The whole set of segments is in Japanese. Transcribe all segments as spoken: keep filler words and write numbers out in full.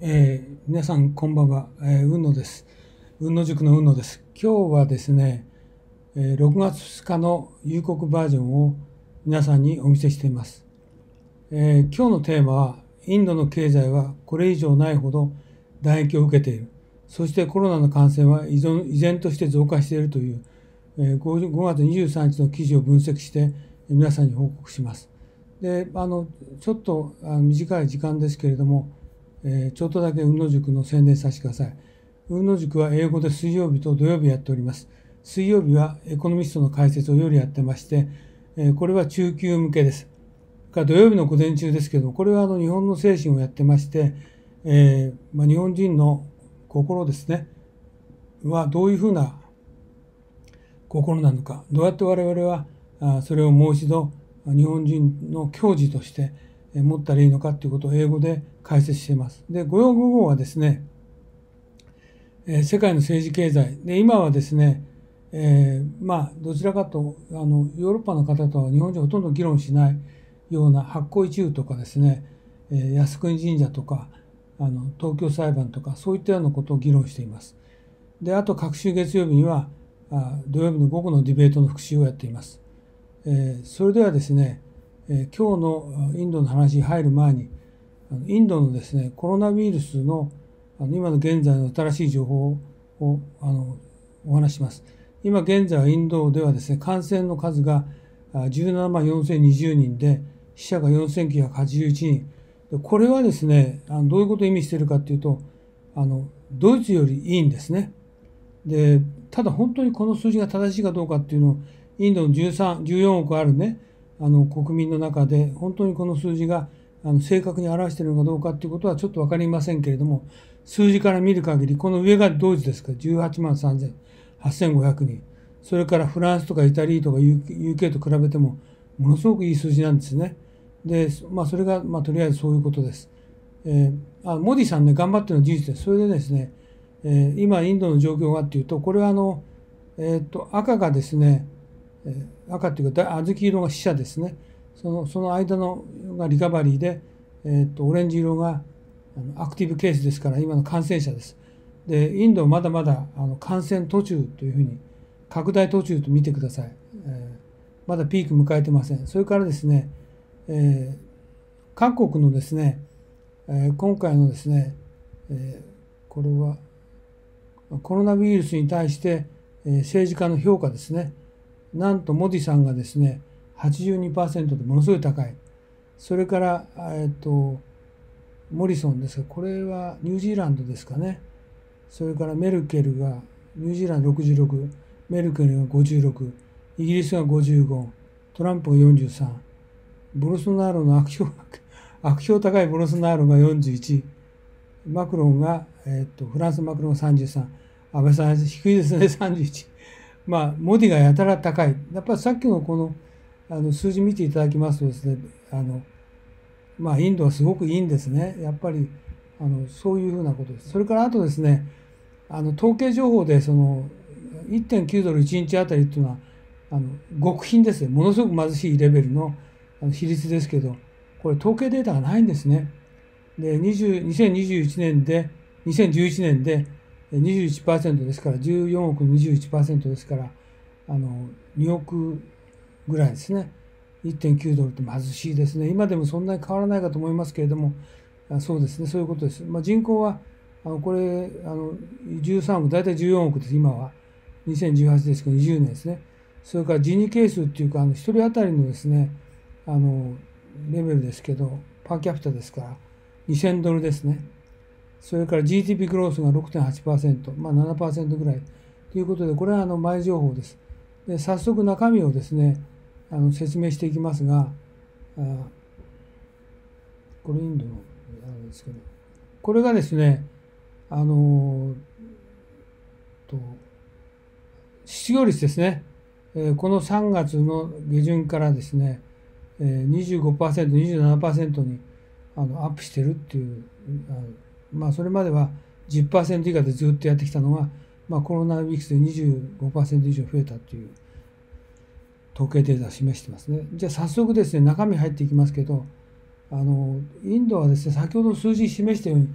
えー皆さんこんばんは、えー、雲野です。雲野塾の雲野です。今日はですね、えーろくがつふつかの夕刻バージョンを皆さんにお見せしています。えー今日のテーマは、インドの経済はこれ以上ないほど打撃を受けている。そしてコロナの感染は依然依然として増加しているという、えー、ごがつにじゅうさんにちの記事を分析して皆さんに報告します。で、あのちょっとあの短い時間ですけれども、えーちょっとだけ雲野塾の宣伝させてください。雲野塾は英語で水曜日と土曜日やっております。水曜日はエコノミストの解説を夜やってまして、えーこれは中級向けです。土曜日の午前中ですけど、これはあの日本の精神をやってまして、えーまあ、日本人の心ですね、はどういうふうな心なのか、どうやって我々はあそれをもう一度日本人の矜持として持ったらいいのかということを英語で解説しています。で、ご用語号はですね、世界の政治経済で、今はですね、えー、まあどちらかとあのヨーロッパの方とは日本人はほとんど議論しないような発行一遊とかですね、えー、靖国神社とかあの東京裁判とかそういったようなことを議論しています。で、あと各週月曜日にはあ土曜日の午後のディベートの復習をやっています。えー、それではですね、えー、今日のインドの話に入る前に、インドのですねコロナウイルスの今の現在の新しい情報をあのお話しします。今現在インドではですね、感染の数がじゅうななまんよんせんにじゅうにんで、死者がよんせんきゅうひゃくはちじゅういちにん。これはですね、あのどういうことを意味しているかというと、あのドイツよりいいんですね。で、ただ本当にこの数字が正しいかどうかっていうのを、インドのじゅうさん、じゅうよんおくあるね、あの国民の中で本当にこの数字があの正確に表しているのかどうかっていうことはちょっと分かりませんけれども、数字から見る限り、この上がドイツですから、じゅうはちまんさんぜんはっせんごひゃくにん。それからフランスとかイタリーとか ユーケー と比べても、ものすごくいい数字なんですね。で、まあ、それが、まあ、とりあえずそういうことです。えー、あモディさんね、頑張ってるのは事実です。それでですね、えー、今、インドの状況がっていうと、これはあの、えー、と赤がですね、えー、赤っていうか、小豆色が死者ですね。そのその間のがリカバリーで、えー、とオレンジ色がアクティブケースですから、今の感染者です。で、インドはまだまだあの感染途中というふうに、拡大途中と見てください。えーまだピーク迎えてません。それからですね、えー、各国のですね、えー、今回のですね、えー、これはコロナウイルスに対して、えー、政治家の評価ですね。なんとモディさんがですね、はちじゅうにパーセントでものすごい高い。それから、えっと、モリソンですが、これはニュージーランドですかね。それからメルケルが、ニュージーランドろくじゅうろく、メルケルがごじゅうろく、イギリスがごじゅうご、トランプがよんじゅうさん、ボルソナロの悪評、悪評高いボルソナロがよんじゅういち、マクロンが、えっと、フランスマクロンがさんじゅうさん、安倍さん低いですね、さんじゅういち。まあ、モディがやたら高い。やっぱりさっきのこの、あの数字見ていただきますとですね、あの、まあ、インドはすごくいいんですね。やっぱり、あの、そういうふうなことです。それからあとですね、あの、統計情報で、その、いってんきゅうドルいちにちあたりっていうのは、あの、極貧ですね。ものすごく貧しいレベルの比率ですけど、これ統計データがないんですね。で、にじゅうにせんにじゅういちねんで、にせんじゅういちねんで にじゅういちパーセント ですから、じゅうよんおくの にじゅういちパーセント ですから、あの、におくぐらいですね。いってんきゅうドルって貧しいですね。今でもそんなに変わらないかと思いますけれども、そうですね、そういうことです。まあ、人口は、あのこれあのじゅうさんおく、大体じゅうよんおくです、今は。にせんじゅうはちですけど、にじゅうねんですね。それから人事係数っていうか、あのひとり当たりのですね、あのレベルですけど、パーキャピタですから、にせんドルですね。それから ジーディーピー グロースが ろくてんはちパーセント、まあ、ななパーセントぐらいということで、これはあの前情報です。で、早速中身をですね、あの説明していきますが、あこれインドのあれですけど、これがですね、あのと失業率ですね、えー、このさんがつの下旬からですね、えー、にじゅうごパーセント、にじゅうななパーセント にあのアップしてるっていう、あのまあそれまでは じゅっパーセント 以下でずっとやってきたのが、まあ、コロナウイルスで にじゅうごパーセント 以上増えたという統計データを示してますね。じゃあ早速ですね、中身入っていきますけど、あのインドはですね、先ほど数字示したように、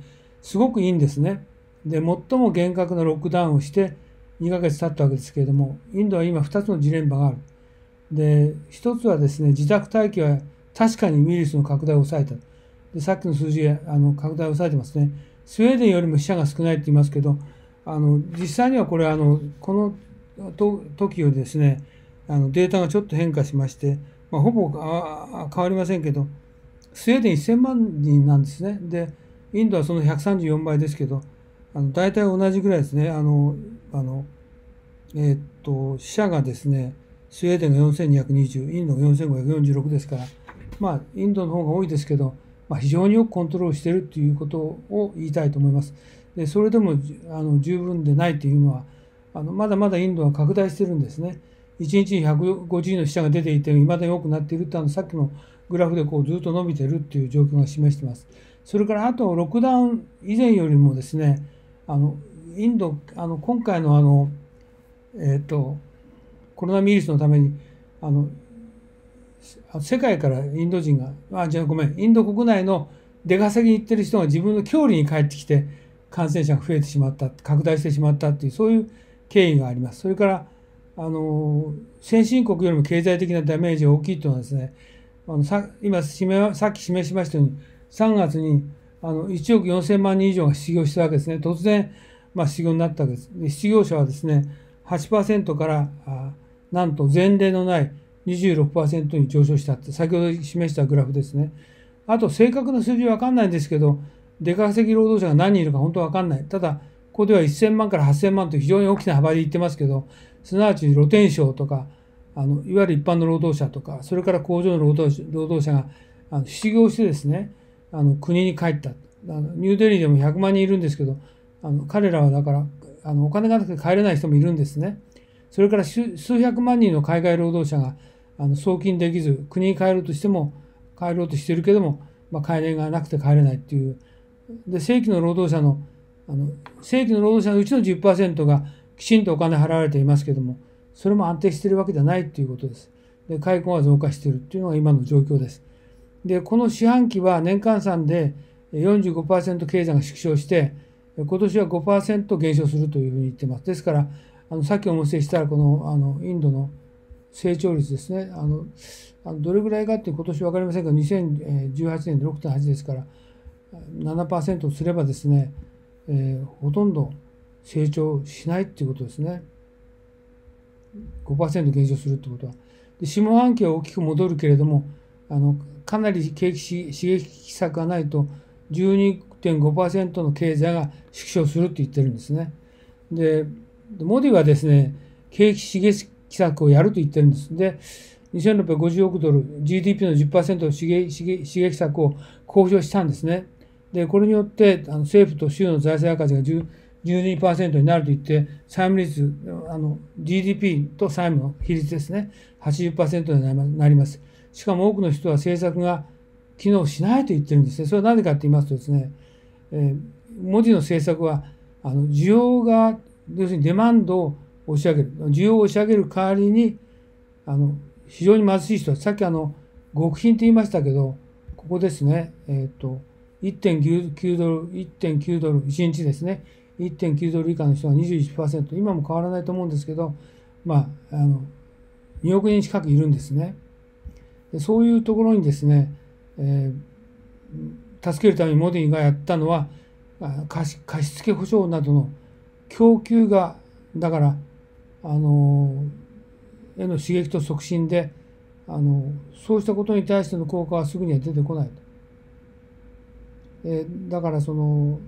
すごくいいんですね。で、最も厳格なロックダウンをしてにかげつ経ったわけですけれども、インドは今ふたつのジレンマがある。で、ひとつはですね、自宅待機は確かにウイルスの拡大を抑えた。で、さっきの数字、あの拡大を抑えてますね。スウェーデンよりも死者が少ないって言いますけど、あの実際にはこれあのこのと時よりですね、あのデータがちょっと変化しまして、まあ、ほぼあ変わりませんけど、スウェーデンせんまんにんなんですね。で、インドはそのひゃくさんじゅうよんばいですけど、あの大体同じぐらいですね。あのあのえーっと死者がですね、スウェーデンがよんせんにひゃくにじゅう、インドがよんせんごひゃくよんじゅうろくですから、まあ、インドの方が多いですけど、まあ、非常によくコントロールしているということを言いたいと思います。で、それでもあの十分でないというのは、あのまだまだインドは拡大してるんですね。いちにちにひゃくごじゅうの死者が出ていて、いまだに多くなっているというのは、さっきのグラフでこうずっと伸びているという状況が示しています。それからあと、ロックダウン以前よりもですね、あのインド、あの今回のあの、えっと、コロナウイルスのために、あの世界からインド人が、あ、じゃあごめん、インド国内の出稼ぎに行ってる人が自分の郷里に帰ってきて感染者が増えてしまった、拡大してしまったっていう、そういう経緯があります。それから、あの、先進国よりも経済的なダメージが大きいというのはですね、あのさ今、さっき示しましたように、さんがつにあのいちおくよんせんまんにん以上が失業したわけですね。突然、まあ、失業になったわけです。で、失業者はですね、はちパーセント からあなんと前例のない にじゅうろくパーセント に上昇したって、先ほど示したグラフですね。あと、正確な数字は分かんないんですけど、出稼ぎ労働者が何人いるか本当は分かんない。ただ、ここではせんまんからはっせんまんという非常に大きな幅で言ってますけど、すなわち露天商とか、あのいわゆる一般の労働者とか、それから工場の労働労働者があの失業してですね、あの国に帰った。あのニューデリーでもひゃくまんにんいるんですけど、あの彼らはだからあのお金がなくて帰れない人もいるんですね。それから数百万人の海外労働者があの送金できず、国に帰ろうとしても帰ろうとしてるけども、まあ、帰れがなくて帰れないっていう。で、正規の労働者の、あの正規の労働者のうちの じゅっパーセント がきちんとお金払われていますけども、それも安定しているわけではないということです。で、開墾は増加しているというのが今の状況です。で、この四半期は年換算で よんじゅうごパーセント 経済が縮小して、今年は ごパーセント 減少するというふうに言っています。ですから、あのさっきお見せしたこのあのインドの成長率ですね、あのあのどれぐらいかって今年分かりませんが、にせんじゅうはちねんで ろくてんはち ですから、ななパーセント すればですね、えー、ほとんど成長しないっていうことですね。ごパーセント 減少するってことは。で、下半期は大きく戻るけれども、あのかなり景気刺激策がないと じゅうにてんごパーセント の経済が縮小するって言ってるんですね。で、モディはですね、景気刺激策をやると言ってるんです。で、にせんろっぴゃくごじゅうおくドル、ジーディーピー の じゅっパーセント の刺激刺激策を公表したんですね。で、これによってあの政府と州の財政赤字がじゅうにパーセント になると言って、債務率、あの ジーディーピー と債務の比率ですね、はちじゅっパーセント になります。しかも多くの人は政策が機能しないと言ってるんですね。それは何でかと言いますとですね、えー、モディの政策は、あの需要が、要するにデマンドを押し上げる。需要を押し上げる代わりに、あの非常に貧しい人は、さっきあの極貧と言いましたけど、ここですね、えっと、いってんきゅうドル、いってんきゅうドル、いちにちですね、いってんきゅうドル以下の人が にじゅういちパーセント、今も変わらないと思うんですけど、まあ、あの、におくにん近くいるんですね。でそういうところにですね、えー、助けるためにモディがやったのは、貸し付け保証などの供給が、だから、あの、への刺激と促進で、あの、そうしたことに対しての効果はすぐには出てこないと。えー、だからその、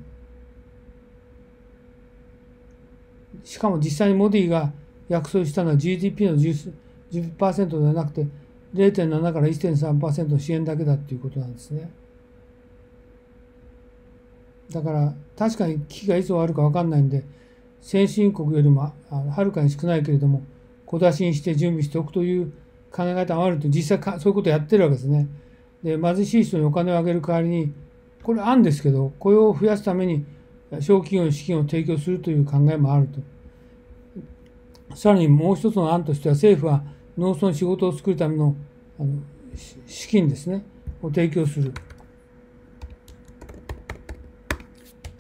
しかも実際にモディが約束したのは ジーディーピー の 10%, 10%ではなくて ゼロてんなな から いってんさんパーセント の支援だけだっていうことなんですね。だから確かに危機がいつ終わるか分かんないんで、先進国よりもはるかに少ないけれども小出しにして準備しておくという考え方があると、実際かそういうことをやってるわけですね。で、貧しい人にお金をあげる代わりに、これ案ですけど、雇用を増やすために小企業に資金を提供するという考えもあると。さらにもう一つの案としては、政府は農村の仕事を作るためのあの資金ですね、を提供する。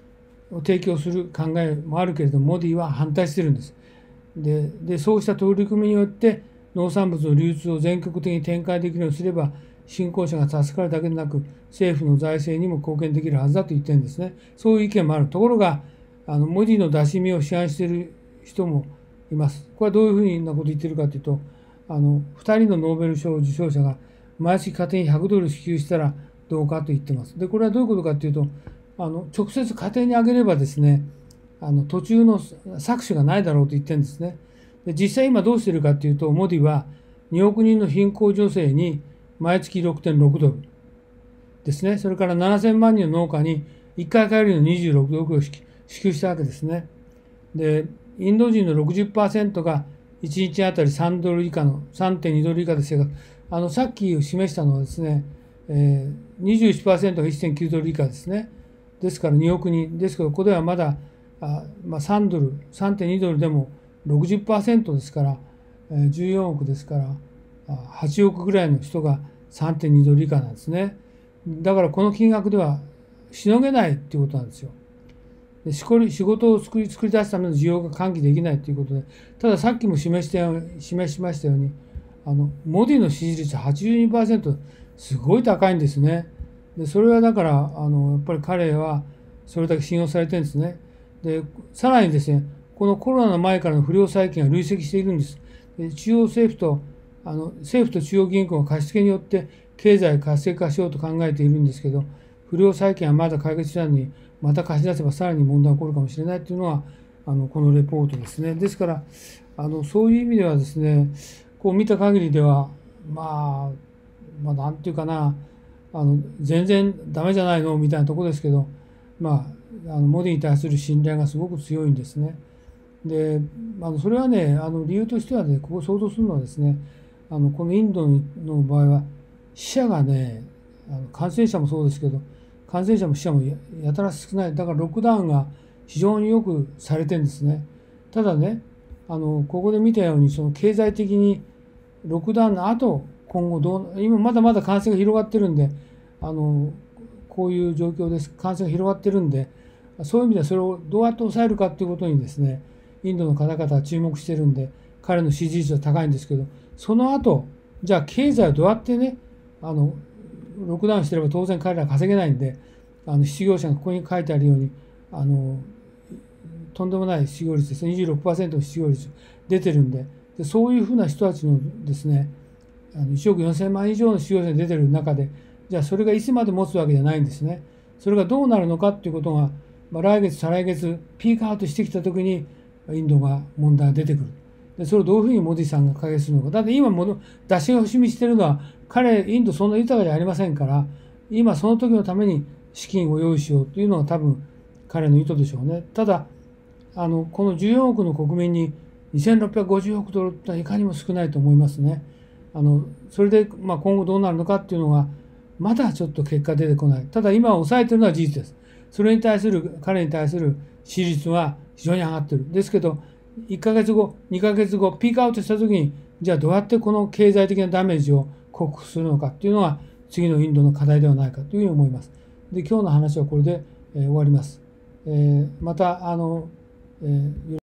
を提供する考えもあるけれども、モディは反対してるんです。で、でそうした取り組みによって農産物の流通を全国的に展開できるようにすれば、新興者が助かるだけでなく、政府の財政にも貢献できるはずだと言ってるんですね。そういう意見もある。ところが、あのモディの出し身を批判している人もいます。これはどういうふうなことを言っているかというと、あのふたりのノーベル賞受賞者が毎月家庭にひゃくドル支給したらどうかと言ってます。で、これはどういうことかというと、あの直接家庭にあげればですね、あの途中の搾取がないだろうと言ってるんですね。で、実際今どうしているかというと、モディはにおくにんの貧困女性に毎月 ろくてんろくドルですね。それからななせんまんにんの農家にいっかい帰りのにじゅうろくドルを支給したわけですね。で、インド人の ろくじゅっパーセント がいちにちあたりさんドル以下の さんてんにドル以下で生活。あのさっき示したのはですね、えー、にじゅういちパーセント が いってんきゅうドル以下ですね。ですからにおくにんですけど、ここではまだあ、まあ、さんドル さんてんにドルでも ろくじゅっパーセント ですから、えー、じゅうよんおくですからはちおくぐらいの人が さんてんにドル以下なんですね。だからこの金額ではしのげないっていうことなんですよ。で仕事を作り作り出すための需要が喚起できないということで、たださっきも示して示しましたように、あのモディの支持率 はちじゅうにパーセント すごい高いんですね。でそれはだからあのやっぱり彼はそれだけ信用されてるんですね。でさらにですね、このコロナの前からの不良債権が累積しているんです。で中央政府とあの政府と中央銀行が貸し付けによって経済活性化しようと考えているんですけど、不良債権はまだ解決したのに、また貸し出せばさらに問題が起こるかもしれないというのはあのこのレポートですね。ですからあのそういう意味ではですね、こう見た限りではまあ、まあ、なんていうかな、あの全然ダメじゃないのみたいなところですけど、まあ、あのモディに対する信頼がすごく強いんですね。で、あのそれはね、あの理由としてはね、ここ想像するのはですね、あのこのインドの場合は死者がね、あの感染者もそうですけど、感染者も死者も や, やたら少ない。だからロックダウンが非常によくされてるんですね。ただね、あのここで見たようにその経済的にロックダウンの後、今後どう、今まだまだ感染が広がってるんで、あのこういう状況です。感染が広がってるんで、そういう意味ではそれをどうやって抑えるかということにですね、インドの方々は注目してるんで、彼の支持率は高いんですけど、その後、じゃあ経済をどうやってね、あのロックダウンしてれば当然彼らは稼げないんで、あの失業者がここに書いてあるように、あのとんでもない失業率ですね、にじゅうろくパーセント の失業率出てるんで、でそういうふうな人たちのですね、あのいちおくよんせんまん以上の失業者が出てる中で、じゃあそれがいつまで持つわけじゃないんですね。それがどうなるのかっていうことが、まあ、来月、再来月、ピークアウトしてきたときに、インドが問題が出てくる。でそれをどういうふうにモディさんが解決するのか。だって今も出し惜しみしてるのは、彼、インドそんな豊かじゃありませんから、今その時のために資金を用意しようというのが多分彼の意図でしょうね。ただ、あのこのじゅうよんおくの国民ににせんろっぴゃくごじゅうおくドルっていかにも少ないと思いますね。あのそれで、まあ、今後どうなるのかっていうのが、まだちょっと結果出てこない。ただ今抑えてるのは事実です。それに対する、彼に対する支持率は非常に上がってる。ですけど、いっかげつご、にかげつご、ピークアウトしたときに、じゃあどうやってこの経済的なダメージを克服するのかっていうのが、次のインドの課題ではないかというふうに思います。で、今日の話はこれで、えー、終わります。えー、また、あの、えー